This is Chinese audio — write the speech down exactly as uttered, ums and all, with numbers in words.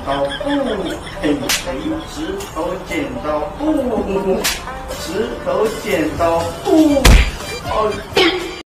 刀布，嘿嘿，石头剪刀布，石头剪刀布，哦。